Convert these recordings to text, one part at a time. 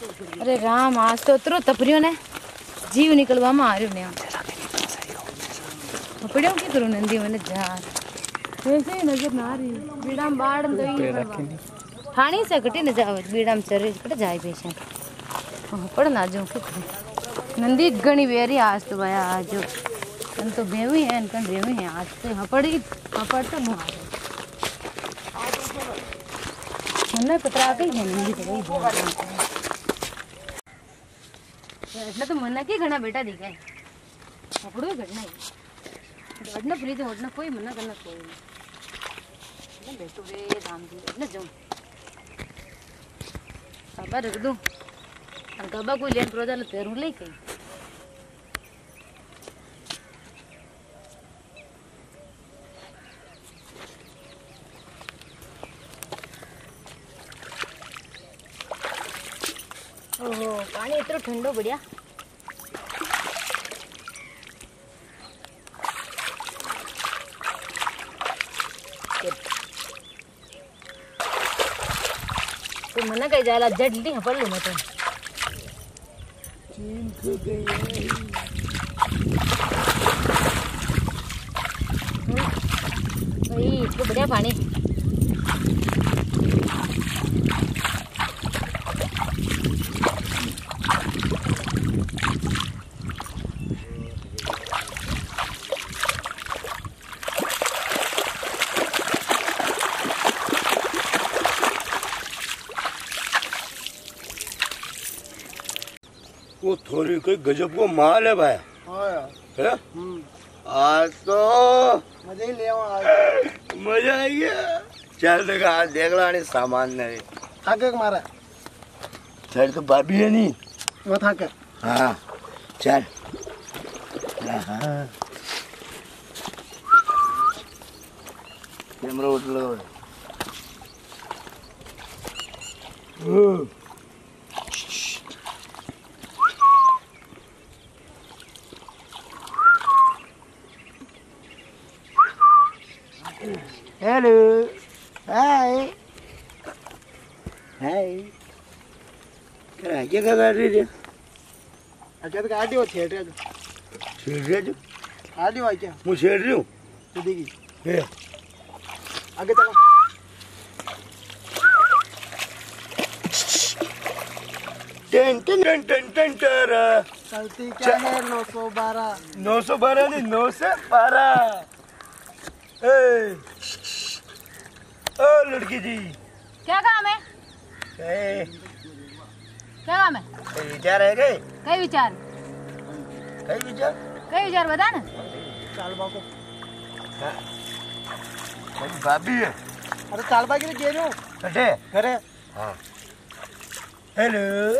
अरे राम आज तो उतरो तपरियो ने जीव निकलवा में आ रही पड़ियो की करूँ नंदी मैंने जार वैसे ही नजर ना आ रही बीड़ा में बाढ़ तो ठाणी से कटी न जावे बीड़ा में चरे कट जाए पेशेंट पड़ ना जो नंदी घनी बेरी आज तो भाया आज कन तो बेवी है कन बेवी है आज तो हपड़ तो मुँह મને પતરા કઈ છે નંદી તો કઈ એટલે તો મને કે ઘણા બેટા દેખાય આપણો ઘટના ઘટના ફરી તો ઘટના કોઈ મના કરના કોઈ ને બેટો રે રામજી એટલે જો સાબા રખ દઉં અને ગબા કોઈ લેન પ્રોજાલ તેરું લઈ કઈ ओहो पानी इतना ठंडो बढ़िया तो मना कहीं जाला जल्दी हपड़ लूँ मैं तो भाई इसको बढ़िया पानी वो थोड़ी कोई गजब को माल है भाई। हाँ यार है? आज तो मजा ही ले मजा आई गया। चल देखा आज देख ला नहीं सामान नहीं थाके मारा चल तो भाभी है नहीं वो थाके हाँ चल हाँ कैमरा उठ लो हेलो हाय हाय क्या कर रही है अच्छा तो गाड़ी वो छेड़ रहा छेड़ रही है गाड़ी वो क्या मैं छेड़ रही हूँ तो देखी ये आगे चलो ten ten ten ten ten टेरा चलती क्या है 912 912 नहीं 912 ओ लड़की जी क्या काम है क्या काम है विचार है गए कई विचार बता ना चाल बाको भाभी है अरे चाल बाकी ने गेलो कटे करे हाँ हेलो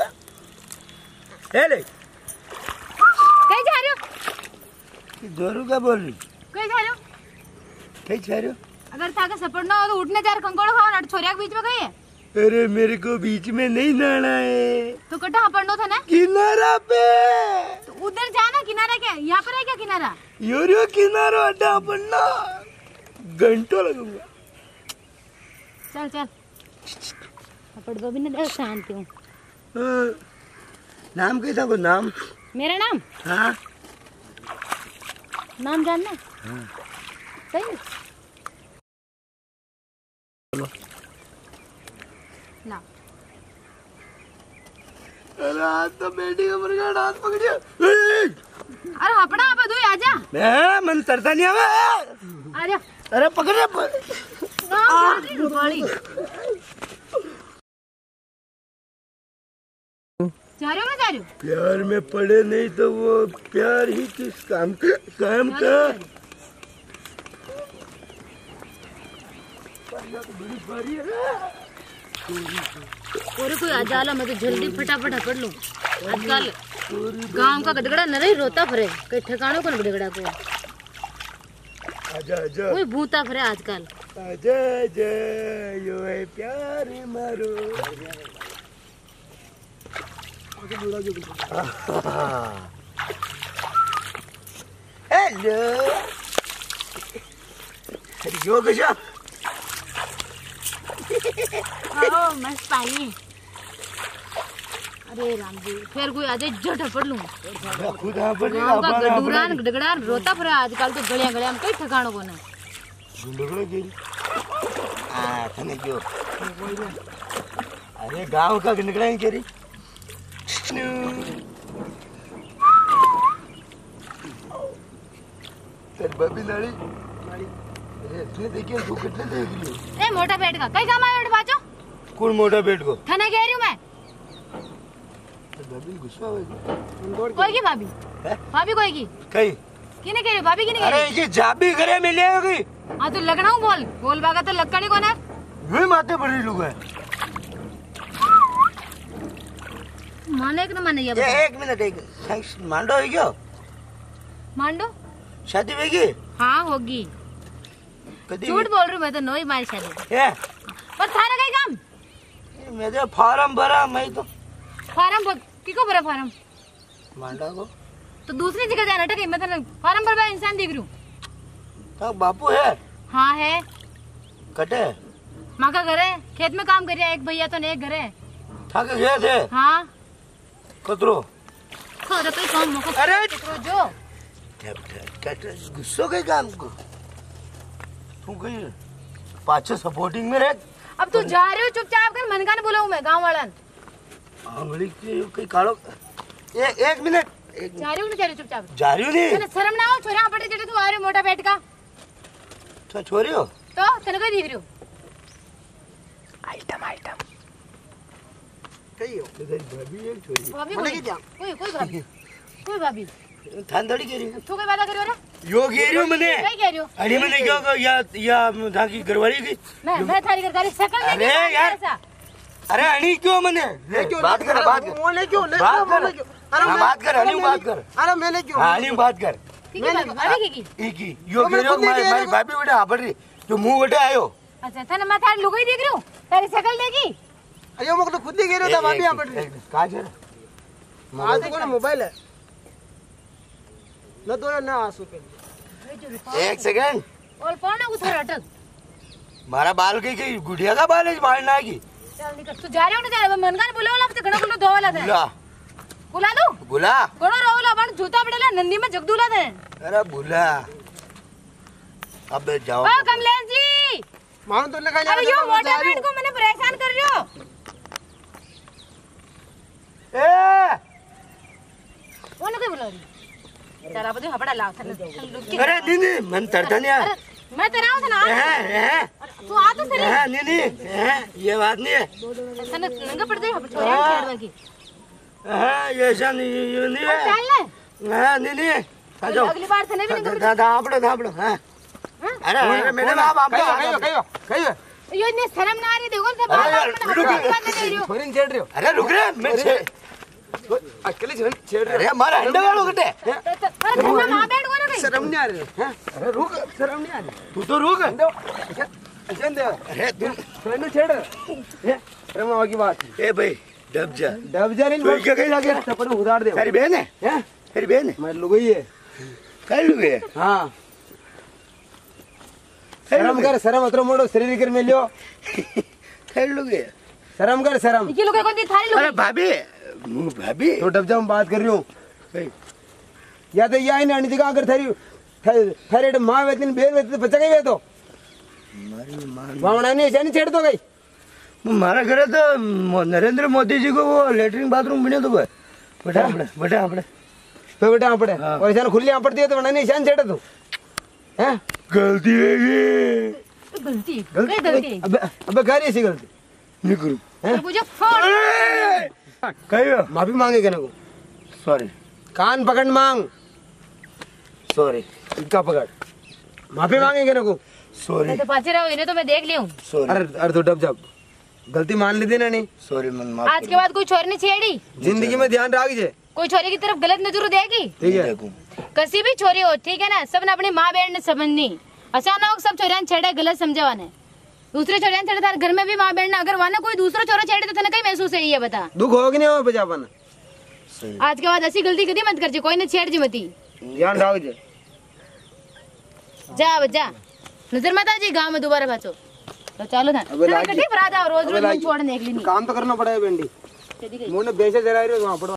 हेलो कहीं जा रहे हो जोरू का बोल रही कहीं जा रहे हो कहीं जा रहे हो अगर ताके सपोर्ट ना हो तो उठने चार कंकोड़ खाओ ना छोरिया के बीच में गई है अरे मेरे को बीच में नहीं नहाना है तो कटा हपड़नो था ना किनारा पे तो उधर जाना किनारा क्या यहाँ पर है क्या किनारा योरियो किनारा अड्डा पड़ना घंटों लगूंगा चल चल हपड़ दो भी ना शांति हूँ नाम कैसा को नाम मेरा नाम हाँ नाम जानना हाँ सही ना अरे आज तो बेटी का मुर्गा हाथ पकड़िया अरे हपड़ा आप दो आजा मैं मन तरता नहीं आवा आजा अरे पकड़ रे जा रहे हो ना जा रहे हो प्यार में पड़े नहीं तो वो प्यार ही किस काम का और कोई आजाला मैं तो जल्दी फटाफट हपड़ लूं आजकल गांव का गदगड़ा न रही रोता फिरे कई ठिकानों को न गदगड़ा को आजा आजा कोई भूता फिरे आजकल आजा आजा यो है प्यार मारो हेलो यो कशा आओ मस्त पानी अरे राम जी फिर कोई आज झट पड़ लूं खुद हाँ पर गाँव का गडूरान गडगड़ान रोता फिर आजकल तो गलियां में कई ठिकानों को ना ढूंढो गेली तने क्यों अरे गांव का गणगड़ाई केरी तेरी बबी नाड़ी अरे तूने देखिए तू कितने देख रही हो ए मोटा पेट का कई काम आयो बाचो कौन मोटा पेट को थाने कह रही हूं मैं बबी गुस्सा हो कोई की भाभी भाभी कोई की कहीं किने कह रही हो भाभी किने कह अरे रही ये जाबी करे मिले होगी हां तो लगना हूं बोल बागा तो लक्कड़ी को ना वे माथे पड़ी लोग है माने कि ना माने ये एक मिनट एक थैंक्स मांडो है क्या मांडो शादी होगी हाँ होगी कदी झूठ बोल रही हूँ मैं तो नई मारी शादी है पर थाने कई काम मेरे फार्म भरा मैं तो फार्म किको भरा फार्म मांडा को तो दूसरी जगह जाना था मैं तो फार्म भरवा इंसान दिख रही हूँ तो बापू है हाँ है कटे माँ का घर है खेत में काम कर रहा है एक भैया तो नहीं एक घर है थक गए थे हाँ कतरो खा कोई काम मौका अरे! कतरो जो गुस्सो के काम को तू कहीं पाछे सपोर्टिंग में रह अब तू जा रही हो चुपचाप कर मन का नहीं बुलाऊं मैं गाँव वाला आंगली के कहीं काढ़ो एक मिनट जा रही हूँ ना जा रही चुपचाप जा रही हूँ नहीं तने शर्म ना हो छोरा पड़े जेठे तू आ रही हो मोटा पेट का तो छोरी हो तो तने कोई दिख रही हो आइटम आइटम कही हो भाभी एक छोरी भाभी मने कोई की क्या? कोई भाभी थान थोड़ी कह रही तू कोई वादा करियो रे यो कह रही हूँ मैंने कई कह रही हो अरे मैंने क्या कहा या धाकी घरवाली की मैं थारी कर शकल अरे यार अरे अणी क्यों मैंने बात कर बात कर मोने क्यों ले बात कर मोने क्यों अरे हाँ, बात कर अणी बात कर अरे मैंने क्यों हाँ अणी बात कर भाभी की की यो कह रही हूँ मारी भाभी बेटा हाँ रही जो मुंह बेटे आयो अच्छा थाने मैं थारी लुगाई देख रही हूँ तारी शकल देखी अयो मुझे तो खुद ही कह रहा था भाभी यहाँ पर कहाँ जा रहा आज तो मोबाइल है न तो ना आंसू पे एक सेकंड और कौन है उधर अटक मारा बाल की गुड़िया का बाल है मारना की चल निकल तू जा रही हो ना जा मन का बोलावला तो घणो घणो धोवाला था बुला बुला दो बुला घणो रोवला पण जूता पड़ेला नंदी में जगदूला थे अरे बुला अब जाओ ओ कमलेश जी मानो तो लगा अब यो मोटा पेट को मैंने परेशान कर रही हो ए ओने कोई बुला रही चला बदे हपड़ा लाव था अरे दीदी मन तरतनिया मैं तेरा हूं ना तू आ तो सही नहीं ये बात नहीं है तने नंगा पड़ दे छोरे छेड़वा की ये ऐसा नहीं नहीं है चल ले हाँ नहीं आ जाओ अगली बार थने भी नंगा दापड़ो हाँ अरे मैडम आप कही यो इतने शर्म ना आ रही देखो सब अरे यार, छोरी छेड़ रहे हो अरे रुक रे मैं अकेले छेड़ रहे अरे हमारा अंडे वालों कटे अरे तुम मां बैठ को ना शर्म नहीं आ रही है अरे रुक शर्म नहीं आ रही तू तो रुक अच्छा दे अरे तू फ्रेंड छेड़ रहे अरे मामा की बात ए भाई डब जा डब जा तू क्या कहीं लगे चप्पल में उधार दे तेरी बहन है हैं तेरी बहन है मैं लुगाई है कर लुगे हाँ शर्म अतर मोड़ो शरीर कर मिलियो कर लुगे शर्म कर शर्म ये लोग कौन दी थारी अरे लोग भाभी भाभी तो डब जा बात कर रही हूँ या तो यही नहीं आनी अगर थारी माँ वेतन बेर वेतन बच्चा गई तो वावना नहीं ऐसा नहीं छेड़ दो गई हमारा घर तो नरेंद्र मोदी जी को वो लेटरिन बाथरूम बने तो बेटा बेटा अपने तो बेटा यहाँ पड़े और ऐसा खुली यहाँ पड़ती है तो वरना नहीं ऐसा छेड़ दो हैं गलती है गलती कई गलती अबे कह रही ऐसी गलती नहीं करूँ मुझे फोन कहियो माफी मांगे कहने को सॉरी कान पकड़ मांग सॉरी इनका पकड़ माफी मांगे कहने को सॉरी तो पाछे रहो इन्हें तो मैं देख ली हूँ सॉरी अरे तो डब जब गलती मान ली थी ना नहीं सॉरी मन आज के बाद कोई छोरी नहीं छेड़ी जिंदगी में ध्यान रख जे कोई छोरी की तरफ गलत नजर देगी ठीक है कसी भी छोरी हो ठीक है ना सब ने अपनी माँ बहन ने समझनी अचानक सब छोरियां छेड़े गलत समझे ने दूसरे छोरियां छेड़े तार घर में भी माँ बहन ने अगर वाने कोई दूसरा छोरा छेड़े तो तने कहीं महसूस है ये बता दुख हो कि नहीं हो बजावन आज के बाद ऐसी गलती कभी मत कर जी कोई ने छेड़ जी मती ध्यान रख जे जा बच्चा नजर मत आ जी गाँव में दोबारा बचो तो चलो ना कटी फरा जाओ रोज रोज छोड़ निकली नहीं काम तो करना पड़ेगा बेंडी कदी गई मोने बेचे जरा रहे वहां पड़ो